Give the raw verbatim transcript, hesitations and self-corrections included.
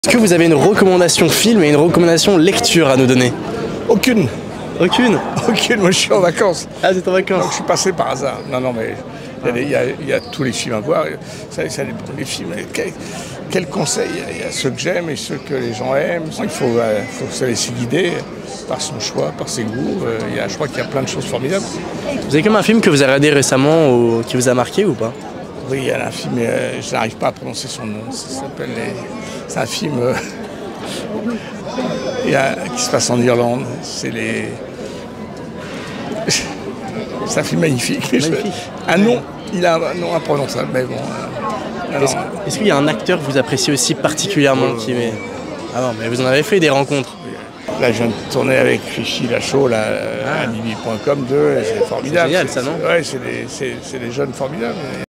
Est-ce que vous avez une recommandation film et une recommandation lecture à nous donner? Aucune. Aucune? Aucune, moi je suis en vacances. Ah, vous êtes en vacances? Donc je suis passé par hasard. Non, non, mais il y a, des- il y a- il y a tous les films à voir. Ça, ça dépend des films. Quel, quel conseil? Il y a ceux que j'aime et ceux que les gens aiment. Il faut, euh, faut se laisser guider par son choix, par ses goûts. Euh, il y a, je crois qu'il y a plein de choses formidables. Vous avez comme un film que vous avez regardé récemment ou qui vous a marqué ou pas? Oui, il y a un film, euh, je n'arrive pas à prononcer son nom. Ça s'appelle les... C'est un film euh, il y a- qui se passe en Irlande. C'est les... C'est un film magnifique. mais je- Magnifique. Un nom, il a un nom imprononçable, mais bon. euh, alors, Est-ce est-ce qu'il y a un acteur que vous appréciez aussi particulièrement qui met... Ah non, mais vous en avez fait des rencontres. là, je viens de tourner avec Richie Lachaud là, à Bibi point com deux, et c'est formidable. génial, ça, non? Ouais, c'est des, c'est- c'est des jeunes formidables.